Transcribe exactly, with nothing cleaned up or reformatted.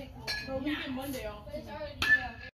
No, we did Monday off. But it's already, yeah.